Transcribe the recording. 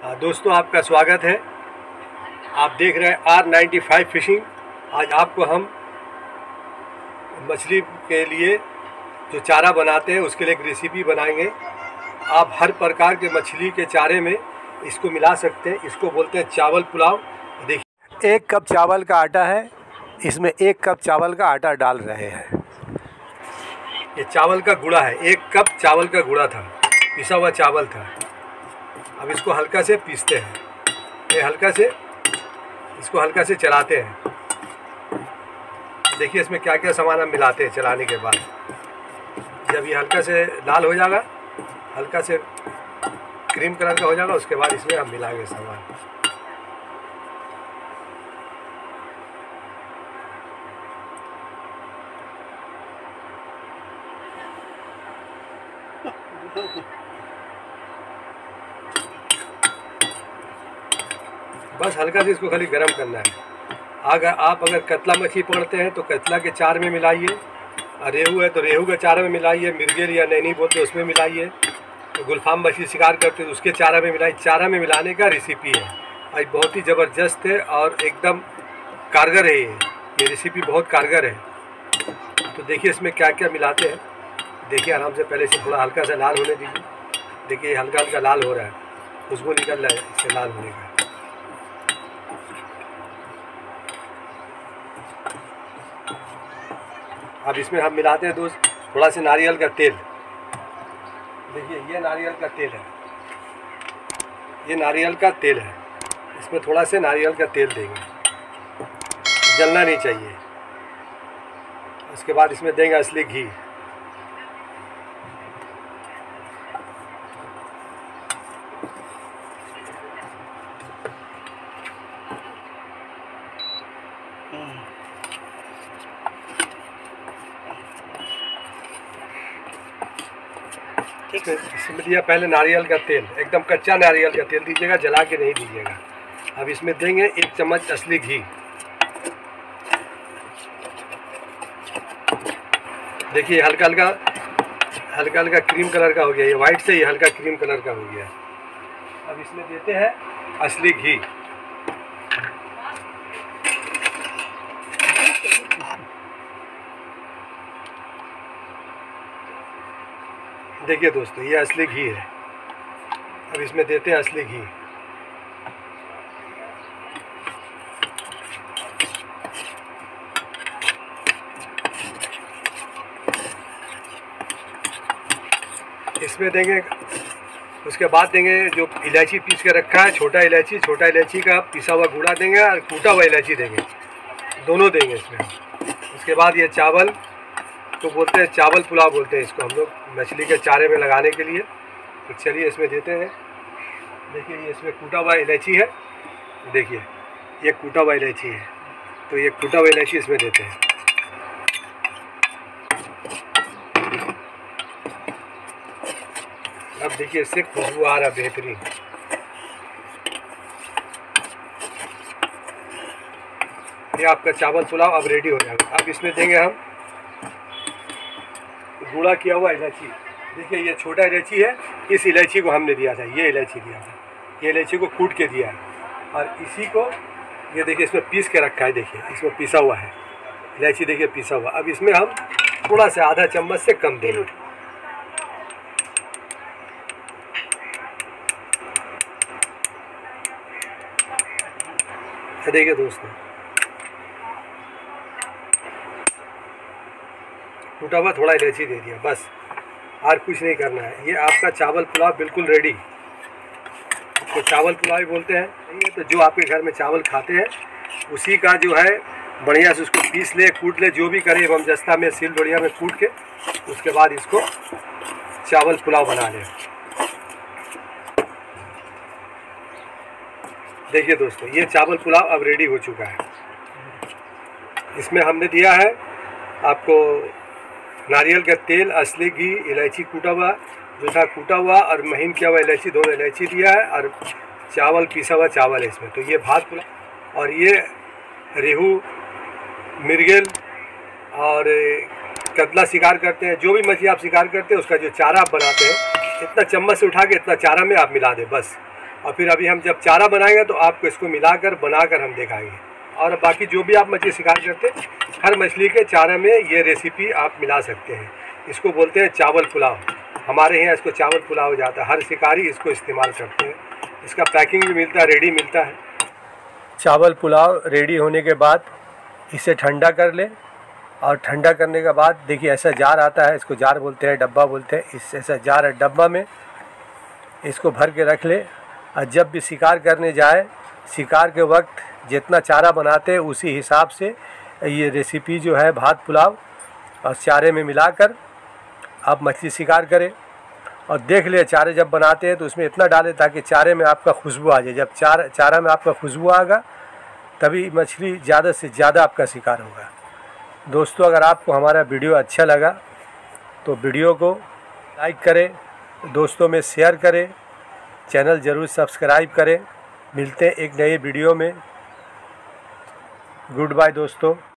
दोस्तों आपका स्वागत है। आप देख रहे हैं R95 फिशिंग। आज आपको हम मछली के लिए जो चारा बनाते हैं उसके लिए एक रेसिपी बनाएंगे। आप हर प्रकार के मछली के चारे में इसको मिला सकते हैं। इसको बोलते हैं चावल पुलाव। देखिए 1 कप चावल का आटा है, इसमें 1 कप चावल का आटा डाल रहे हैं। ये चावल का गुड़ा है, 1 कप चावल का गुड़ा था, पिसा हुआ चावल था। अब इसको हल्का से पीसते हैं। ये इसको हल्का से चलाते हैं। देखिए इसमें क्या क्या सामान हम मिलाते हैं। चलाने के बाद जब ये हल्का से लाल हो जाएगा, हल्का से क्रीम कलर का हो जाएगा, उसके बाद इसमें हम मिलाएंगे सामान। बस हल्का से इसको खाली गर्म करना है। अगर कतला मछली पकड़ते हैं तो कतला के चार में मिलाइए, और रेहू है तो रेहू के चारा में मिलाइए, मिर्गेल या नैनी बोलते उसमें मिलाइए, तो गुलफाम मछली शिकार करते हैं तो उसके चारा में मिलाइए। चारा में मिलाने का रेसिपी है और बहुत ही ज़बरदस्त है और एकदम कारगर है। ये रेसिपी बहुत कारगर है। तो देखिए इसमें क्या क्या मिलाते हैं। देखिए आराम से पहले से थोड़ा हल्का सा लाल होने दीजिए। देखिए हल्का हल्का लाल हो रहा है, खुशबू निकल रहा है इससे लाल होने का। अब इसमें हम मिलाते हैं दोस्त थोड़ा सा नारियल का तेल। देखिए ये नारियल का तेल है, ये नारियल का तेल है। इसमें थोड़ा सा नारियल का तेल देंगे, जलना नहीं चाहिए। उसके बाद इसमें देंगे असली घी। इसमें दिया पहले नारियल का तेल, एकदम कच्चा नारियल का तेल दीजिएगा, जला के नहीं दीजिएगा। अब इसमें देंगे 1 चम्मच असली घी। देखिए हल्का हल्का क्रीम कलर का हो गया। ये वाइट से ही हल्का क्रीम कलर का हो गया। अब इसमें देते हैं असली घी। देखिए दोस्तों ये असली घी है। अब इसमें देते हैं असली घी। इसमें देंगे, उसके बाद देंगे जो इलायची पीस के रखा है, छोटा इलायची का पिसा हुआ गुड़ा देंगे और कूटा हुआ इलायची देंगे, दोनों देंगे इसमें। उसके बाद ये चावल तो बोलते हैं चावल पुलाव बोलते हैं इसको हम लोग, मछली के चारे में लगाने के लिए। तो चलिए इसमें देते हैं। देखिए ये इसमें कूटा हुआ इलायची है। देखिए ये कूटा हुआ इलायची है, तो ये कूटा हुआ इलायची इसमें देते हैं। अब देखिए इससे खुशबू आ रहा बेहतरीन। ये आपका चावल पुलाव अब रेडी हो जाएगा। अब इसमें देंगे हम गुड़ा किया हुआ इलायची। देखिए ये छोटा इलायची है, इस इलायची को हमने दिया था, ये इलायची दिया था, ये इलायची को कूट के दिया है। और इसी को ये देखिए इसमें पीस के रखा है। देखिए इसमें पिसा हुआ है इलायची, देखिए पिसा हुआ। अब इसमें हम थोड़ा सा आधा चम्मच से कम देंगे। देखिए दोस्तों टूटा हुआ थोड़ा इलायची दे दिया, बस और कुछ नहीं करना है। ये आपका चावल पुलाव बिल्कुल रेडी। तो चावल पुलाव ही बोलते हैं। तो जो आपके घर में चावल खाते हैं उसी का जो है बढ़िया से उसको पीस ले, कूट ले, जो भी करे बमजस्ता में, सिल बढ़िया में कूट के, उसके बाद इसको चावल पुलाव बना लें। देखिए दोस्तों ये चावल पुलाव अब रेडी हो चुका है। इसमें हमने दिया है आपको नारियल का तेल, असली घी, इलायची कूटा हुआ जो था कूटा हुआ, और महीन किया हुआ इलायची, दोनों इलायची दिया है, और चावल पिसा हुआ चावल है इसमें। तो ये भात पुलाव। और ये रेहू, मिर्गेल और कतला शिकार करते हैं, जो भी मछली आप शिकार करते हैं उसका जो चारा आप बनाते हैं, इतना चम्मच से उठा के इतना चारा में आप मिला दें, बस और फिर अभी हम जब चारा बनाएंगे तो आपको इसको मिलाकर बनाकर हम दिखाएंगे। और बाकी जो भी आप मछली शिकार करते हैं, हर मछली के चारे में ये रेसिपी आप मिला सकते हैं। इसको बोलते हैं चावल पुलाव। हमारे यहाँ इसको चावल पुलाव जाता है, हर शिकारी इसको इस्तेमाल करते हैं। इसका पैकिंग भी मिलता है, रेडी मिलता है। चावल पुलाव रेडी होने के बाद इसे ठंडा कर ले, और ठंडा करने के बाद देखिए ऐसा जार आता है, इसको जार बोलते हैं, डब्बा बोलते हैं। इस ऐसा जार है, डब्बा में इसको भर के रख ले। और जब भी शिकार करने जाए, शिकार के वक्त जितना चारा बनाते हैं उसी हिसाब से ये रेसिपी जो है भात पुलाव और चारे में मिलाकर आप मछली शिकार करें। और देख ले चारे जब बनाते हैं तो उसमें इतना डालें ताकि चारे में आपका खुशबू आ जाए। जब चारा में आपका खुशबू आएगा तभी मछली ज़्यादा से ज़्यादा आपका शिकार होगा। दोस्तों, अगर आपको हमारा वीडियो अच्छा लगा तो वीडियो को लाइक करें, दोस्तों में शेयर करें, चैनल ज़रूर सब्सक्राइब करें। मिलते हैं एक नए वीडियो में। गुड बाय दोस्तों।